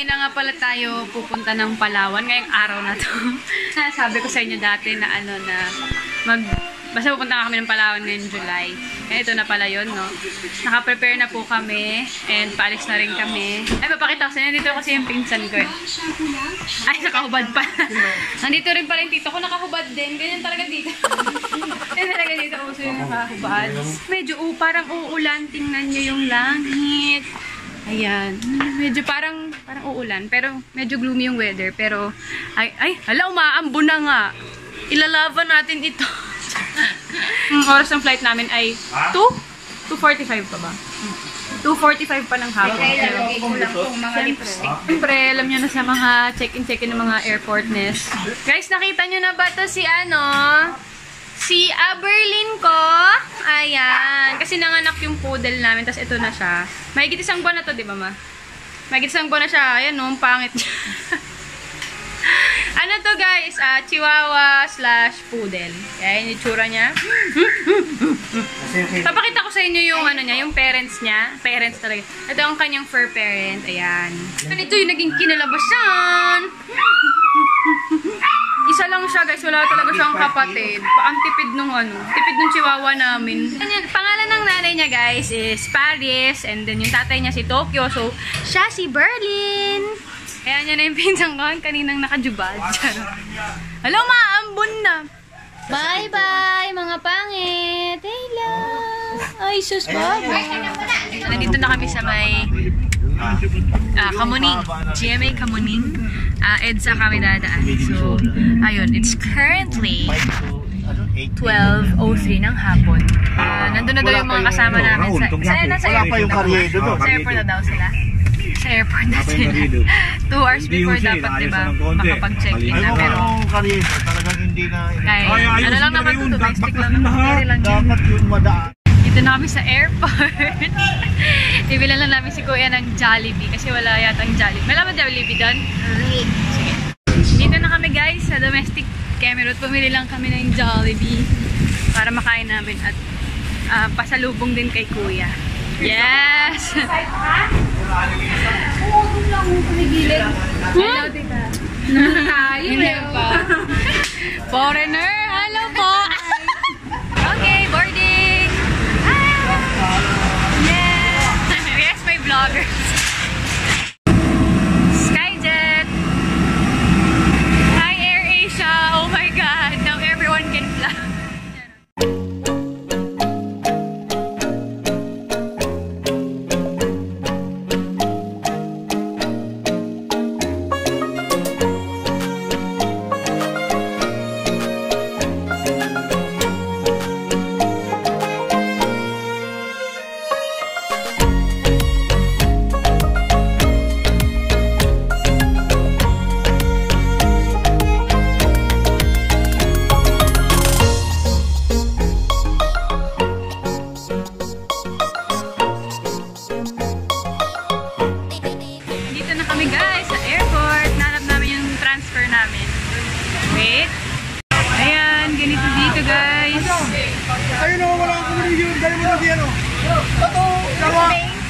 Ngayon na nga pala tayo pupunta ng Palawan ngayong araw na to. Sabi ko sa inyo dati na basta pupunta nga kami ng Palawan ngayong July. Kaya ito na pala yun, no? Naka-prepare na po kami and paalis na rin kami. Ay, papakita ko sa inyo. Dito kasi yung pinsan ko. Ay, nakahubad pa. Nandito rin pala yung tito ko. Nakahubad din. Ganyan talaga dito. Ganyan talaga dito. Uso yung nakahubad. Medyo parang uulan. Tingnan nyo yung langit. Ayan. Medyo parang uulan. Pero medyo gloomy yung weather. Pero, hala, umaambo na nga. Ilalaban natin ito. Oras ng flight namin ay 2:45 pa ba? 2:45 pa ng hapon. Siyempre, alam nyo na sa mga check-in ng mga airportness. Guys, nakita nyo na ba to si si Aberlin ko? Ayan. Kasi nanganak yung poodle namin. Tapos ito na siya. Mahigit isang buwan na to, di ba, ma? Mahigit isang buwan na siya. Ayan, no? Pangit niya. Ano to, guys? Chihuahua / poodle. Ayan yung itsura niya. Papakita ko sa inyo yung yung parents niya. Parents talaga. Ito ang kanyang fur parent. Ayan. Ito yung naging kinalabasan. Isa lang siya, guys. Wala talaga siyang kapatid. Ang tipid nung tipid nung chihuahua namin. Pangalan ng nanay niya, guys, is Paris. And then yung tatay niya si Tokyo. So, siya si Berlin. Kaya niya na yung pinsang ko. Kaninang nakajubad. Hello, maambon na. Bye-bye, mga pangit. Hello. Ay, sus, bye-bye. Nandito na kami sa may Kamuning. GMA Kamuning. EDSA kami dadaan. So, ayun. It's currently 12:03 ng hapon. Nandun na daw yung mga kasama namin. Nasa airport na daw sila. Sa airport na sila. 2 hours before dapat, diba, makapag-check-in na. Pero, ano lang naman ito, domestic lang naman. Dapat yun madaan. Dito na kami sa airport. Ibilan lang namin si Kuya ng Jollibee kasi wala yata ang Jollibee. May laman Jollibee doon? Sige. Dito na kami, guys, sa domestic Camerot. Pumili lang kami ng Jollibee para makain namin at pasalubong din kay Kuya. Yes! Oo, doon lang mo kumigilid. Hello, tita. Hindi pa. Foreigner, hello po! Okay, boarding! Yes, my vloggers. Skyjet! Hi, AirAsia! Oh my God! Now everyone can fly. Wait. Ayan, ganito dito, guys. Ayun o, wala akong yun. Dahil mo na diyan o. Ito, dalawa.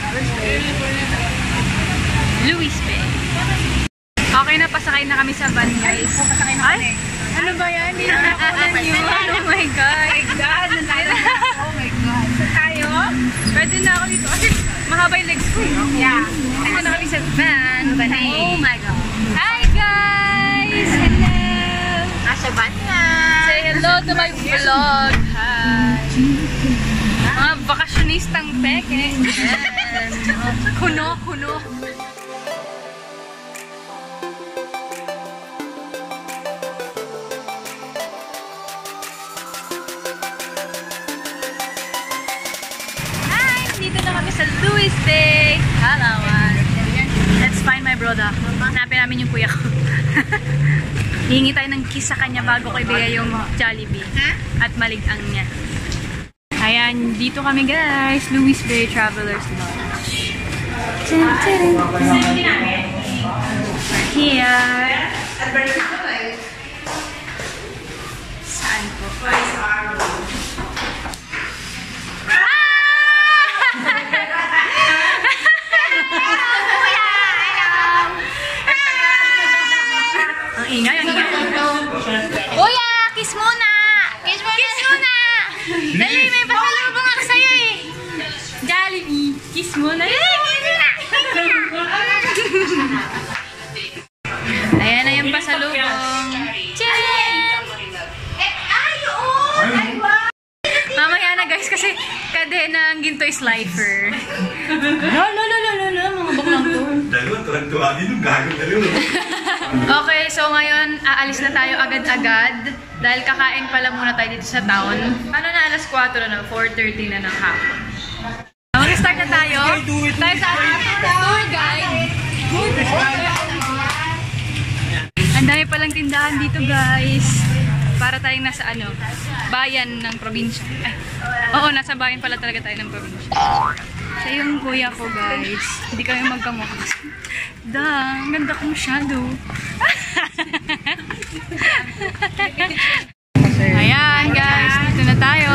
Louis Bay. Okay na, pasakay na kami sa van, guys. Ay, ano ba yan? Hindi na nakunan yun. Oh my God. Oh my God. So tayo? Pwede na ako dito. Kasi mahaba yung legs ko. Yeah. Dito na kami sa van. Oh my God. Hi, guys! Hello! Nasa van nga. Say hello to my vlog. Hi! Mga bakasyonistang peke. Kuno. Hi! Dito na kami sa Louis Bay. Palawan. Let's find my brother. Hanapin namin yung kuya ko. Hihingi tayo ng kiss sa kanya bago ko ibigay yung Jollibee. At maligang niya. Ayan, dito kami, guys. Louis Bay Travelers Lodge. Here. Saan po? Kiss mo na. Ayan na yung pasalubong. Tiyan! Mamaya na guys, kasi kadena ang ginto is lifer. No, mga baklang to. Okay, so ngayon, aalis na tayo agad-agad. Dahil kakain pala muna tayo dito sa town. Ano na, alas 4 na, 4:30 na ng hapon. Mag-start na tayo. Tayo sa tour guide. Ang dami palang tindahan dito guys. Para tayong nasa bayan ng probinsya. Ay, oo, nasa bayan pala talaga tayo ng probinsya. Siya yung kuya ko guys. Hindi kami magkamukha. Ang ganda kong shadow. Ayan guys, dito na tayo.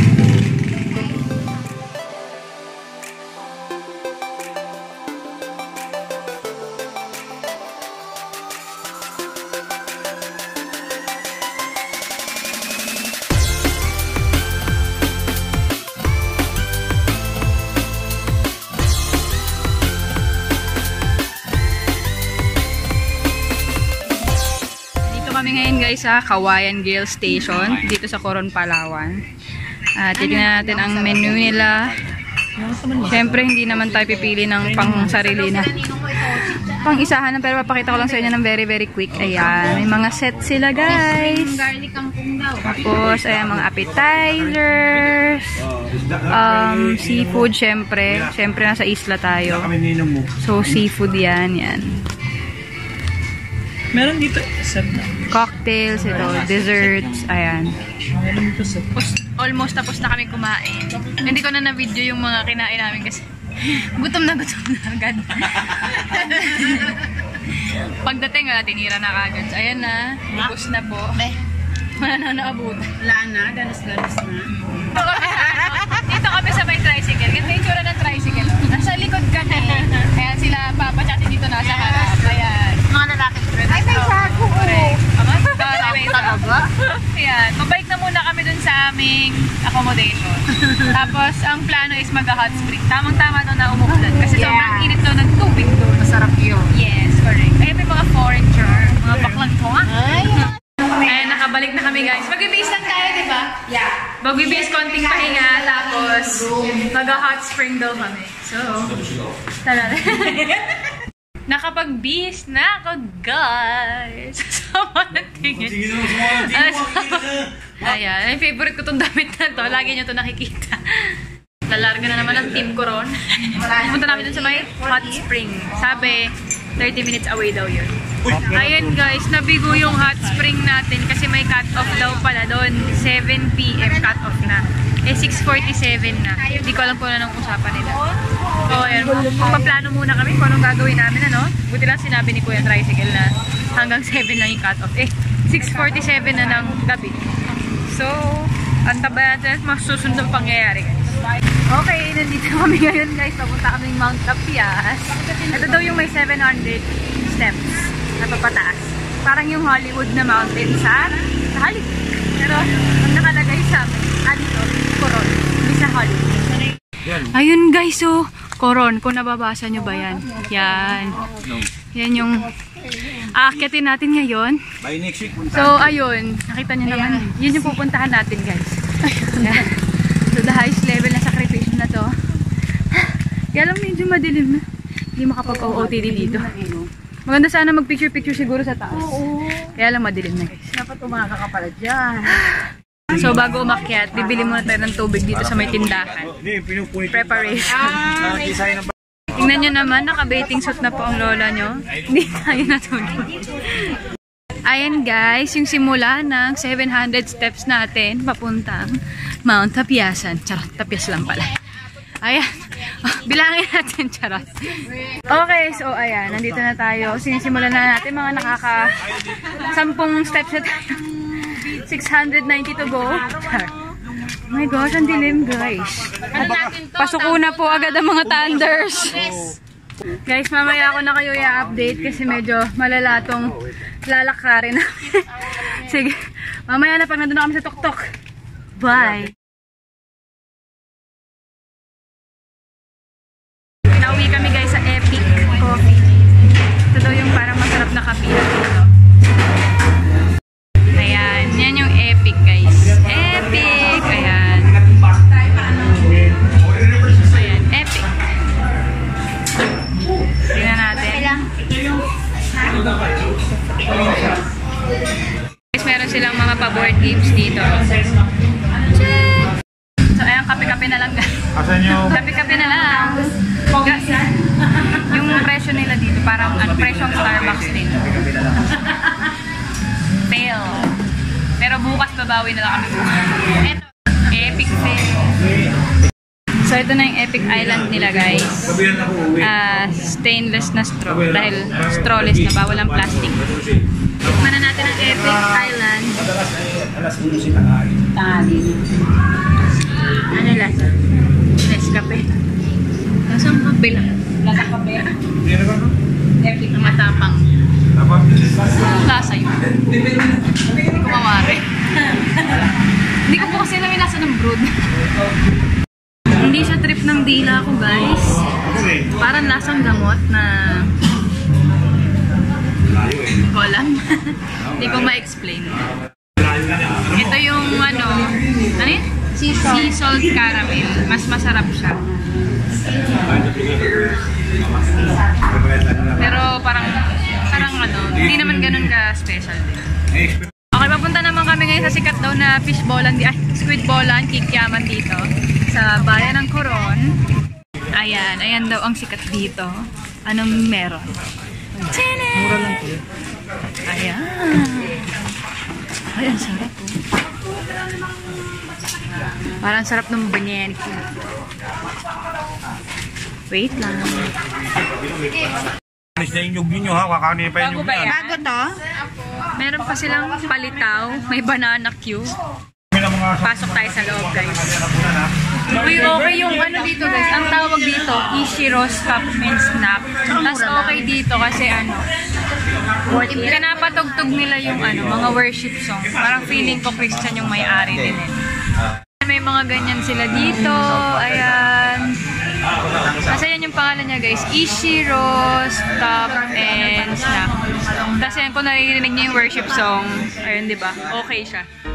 Kami ngayon guys sa Kawayan Grill Station dito sa Coron, Palawan. Titignan natin ang menu nila. Siyempre hindi naman tayo pipili ng pang sarili na pang isahan na, pero papakita ko lang sa inyo ng very quick. Ayan, may mga set sila guys. Tapos ayan, mga appetizers, seafood syempre nasa isla tayo. So seafood yan. Meron dito set na. Cocktails, desserts, ayan. Almost tapos na kami kumain. Hindi ko na na-video yung mga kinain namin kasi gutom na agad. Pagdating, tinira na kagad. So, ayan na, ubos na po. Wala na naabot. Wala na, ganas-ganas na. Dito kami sa may tricycle. Ganito yung tsura ng tricycle. Nasa likod kami. Ayan sila, Papa, tsaka dito nasa harap. Ayan. Mga lalaki. Ay, may sago. Talaga? Ayan. Mabalik na muna kami dun sa aming accommodation. Tapos, ang plano is mag-hot spring. Tamang-tama doon na umuulan. Kasi sobrang init doon ng tubig doon. Masarap yun. Yes, correct. Ayan, may mga foreigner. Mga baklang to, Ayan, nakabalik na kami guys. Mag-base lang tayo, di ba? Yeah. Mag-base konting pahinga. Tapos, mag-hot spring daw kami. So, tara. Nakapag-bis na ako, guys. Sama na tingin. Ayan, ay favorite ko itong damit na to. Lagi nyo ito nakikita. Lalarga na naman ang team ko ron. Pumunta namin dun sa may hot spring. Sabi, 30 minutes away daw yun. Ayan guys, nabigo yung hot spring natin kasi may cut-off daw pala doon. 7 PM cut-off na. 6:47 na. Hindi ko alam kung ano nang usapan nila. So, ayan. Paplano muna kami kung anong gagawin namin, Buti lang sinabi ni Kuya Tricycle na hanggang 7 lang yung cut-off. 6:47 na ng gabi. So, ang tabayan natin mas susundong pangyayari, guys. Okay, nandito kami ngayon, guys. Papunta kaming Mount Tapias. Ito daw yung may 700 steps na papataas. Parang yung Hollywood na mountain sa Hollywood. Pero, ang nakalagay sa amin, dito, Coron. Hindi sa Hollywood. Ayun guys, so Coron, kung nababasa nyo ba yan? Yan. Yan yung aakyatin natin ngayon. By next week. So ayun, nakita nyo naman. Yun yung pupuntahan natin guys. So the highest level na sakripisyo na to. Kaya lang medyo madilim na. Hindi makapag-OOTD dito. Maganda sana mag-picture-picture siguro sa taas. Kaya lang madilim na guys. Dapat umaga ka pala dyan. So bago umakyat, bibili muna tayo ng tubig dito sa may tindahan. Preparation. Tingnan nyo naman, naka-bathing suit na po ang lola nyo. Hindi tayo natulog. Ayan guys, yung simula ng 700 steps natin papuntang Mount Tapiasan. Charot, Tapias lang pala. Ayan. Bilangin natin, charot. Okay, so ayan, nandito na tayo. Sinisimulan na natin, mga nakaka 10 steps na tayo. 690 to go. Oh my gosh, ang dilim guys. Pasuko na po agad ang mga thunders. Guys, mamaya ako na kayo i-update kasi medyo malala tong lalakarin namin. Sige, mamaya na pag nandun na kami sa tuktok. Bye! coffee. Ito daw yung parang masarap na kape dito. Ayan. Yan yung epic, guys. Epic! Ayan. Ayan. Epic. Tingnan natin. Guys, meron silang mga pa-board games dito. Check! So, ayan, kape-kape na lang, guys. Asan yung... Kape-kape na lang. Yung presyo nila dito, parang presyong Starbucks din. Fail. Pero bukas babawi na lang kami. Eto, epic fail. So, ito na yung epic island nila, guys. Stainless na straw. Dahil strawless na, bawal ang plastic. Tikman na natin ang epic island. Alas 1 si tanghali. Tangali. Ano lasa? Nescafe. Lasang kape lang. Lasang kape. Hindi na ba? Epic na matapang. Tama? Anong lasa yun? Kumawari. Hindi ko po kasi alam yung lasa ng brood. Hindi siya trip ng dila ko, guys. Parang lasang gamot na... Hindi ko alam. Hindi ko ma-explain. Ito yung ano yun? Sea salt caramel. Mas masarap siya. Pero parang ano, hindi naman ganun ka-special din. Okay, papunta naman kami ngayon sa sikat daw na fishballan, squid ballan, kikyaman dito sa bayan ng Coron. Ayan daw ang sikat dito. Anong meron? Mura lang po. Ayan, sarap po. Parang sarap ng banyan. Wait lang. Alis na yung nyug ninyo ha, kakanin pa yung nyug yan. Bago to? Meron pa silang palitaw, may banana cue. Pasok tayo sa loob, guys. Uy, okay yung ano dito, guys. Ang tawag dito, Ishiro's Cup and Snack. Tapos okay dito kasi ano, pinapatugtog nila yung ano, mga worship song. Parang feeling ko Christian yung may-ari din eh. May mga ganyan sila dito. Ayan. Kasi yan yung pangalan niya, guys. Ishiro's Cup and Snack. Kasi yan, kung naririnig niyo yung worship song, ayun, di ba? Okay siya.